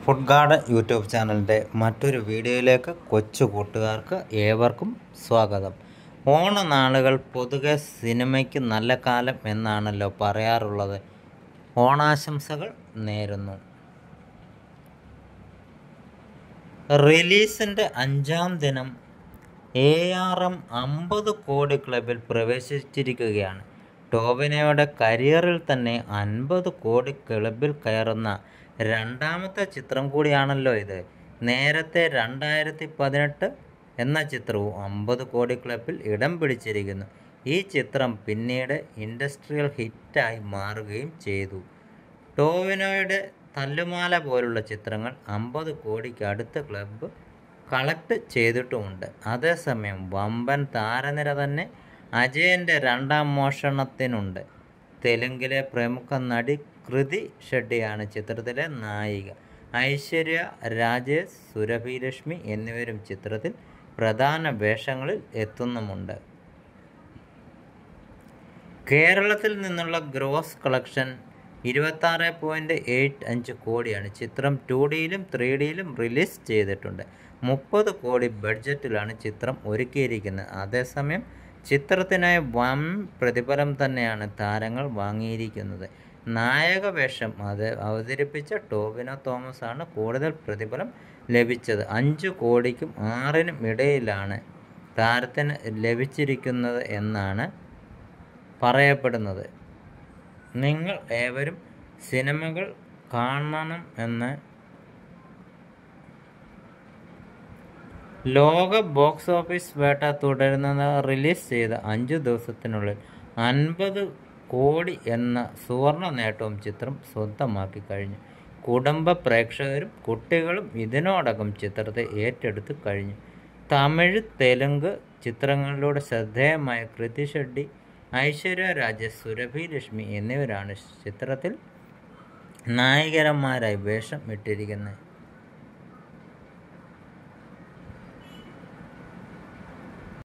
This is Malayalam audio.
ഫുഡ് ഗാർഡൻ യൂട്യൂബ് ചാനലിൻ്റെ മറ്റൊരു വീഡിയോയിലേക്ക് കൊച്ചു കൂട്ടുകാർക്ക് ഏവർക്കും സ്വാഗതം. ഓണനാളുകൾ പൊതുവെ സിനിമയ്ക്ക് നല്ല കാലം എന്നാണല്ലോ പറയാറുള്ളത്. ഓണാശംസകൾ നേരുന്നു. റിലീസിൻ്റെ 5-ാം ദിനം ARM 50 കോടി ക്ലബിൽ പ്രവേശിച്ചിരിക്കുകയാണ്. ടോവിനോയുടെ കരിയറിൽ തന്നെ 50 കോടി ക്ലബിൽ കയറുന്ന രണ്ടാമത്തെ ചിത്രം കൂടിയാണല്ലോ ഇത്. നേരത്തെ 2018 എന്ന ചിത്രവും 50 കോടി ക്ലബിൽ ഇടം പിടിച്ചിരിക്കുന്നു. ഈ ചിത്രം പിന്നീട് ഇൻഡസ്ട്രിയൽ ഹിറ്റായി മാറുകയും ചെയ്തു. ടോവിനോയുടെ തല്ലുമാല പോലുള്ള ചിത്രങ്ങൾ 50 കോടിക്ക് അടുത്ത് ക്ലബ്ബ് കളക്ട് ചെയ്തിട്ടുമുണ്ട്. അതേസമയം വമ്പൻ താരനിര തന്നെ അജയൻ്റെ രണ്ടാം മോഷണത്തിനുണ്ട്. തെലുങ്കിലെ പ്രമുഖ നടി കൃതി ഷെട്ടിയാണ് ചിത്രത്തിലെ നായിക. ഐശ്വര്യ രാജേഷ്, സുരഭി ലക്ഷ്മി എന്നിവരും ചിത്രത്തിൽ പ്രധാന വേഷങ്ങളിൽ എത്തുന്നുമുണ്ട്. കേരളത്തിൽ നിന്നുള്ള ഗ്രോസ് കളക്ഷൻ 26.85 കോടിയാണ്. ചിത്രം 2Dയിലും 3Dയിലും റിലീസ് ചെയ്തിട്ടുണ്ട്. 30 കോടി ബഡ്ജറ്റിലാണ് ചിത്രം ഒരുക്കിയിരിക്കുന്നത്. അതേസമയം ചിത്രത്തിനായി വൻ പ്രതിഫലം തന്നെയാണ് താരങ്ങൾ വാങ്ങിയിരിക്കുന്നത്. നായക വേഷം അവതരിപ്പിച്ച ടോവിനോ തോമസാണ് കൂടുതൽ പ്രതിഫലം ലഭിച്ചത്. 5 കോടിക്കും 6-നും ഇടയിലാണ് താരത്തിന് ലഭിച്ചിരിക്കുന്നത് എന്നാണ് പറയപ്പെടുന്നത്. നിങ്ങൾ ഏവരും സിനിമകൾ കാണണം എന്ന് ലോക ബോക്സ് ഓഫീസ് വേട്ട തുടരുന്നത് റിലീസ് ചെയ്ത 5 ദിവസത്തിനുള്ളിൽ 50 കോടി എന്ന സുവർണ നേട്ടവും ചിത്രം സ്വന്തമാക്കി കഴിഞ്ഞു. കുടുംബ പ്രേക്ഷകരും കുട്ടികളും ഇതിനോടകം ചിത്രത്തെ ഏറ്റെടുത്തു കഴിഞ്ഞു. തമിഴ്, തെലുങ്ക് ചിത്രങ്ങളിലൂടെ ശ്രദ്ധേയമായ കൃതി ഷെട്ടി, ഐശ്വര്യ രാജേഷ്, സുരഭി ലക്ഷ്മി എന്നിവരാണ് ചിത്രത്തിൽ നായികമാരായി വേഷം ഇട്ടിരിക്കുന്നത്.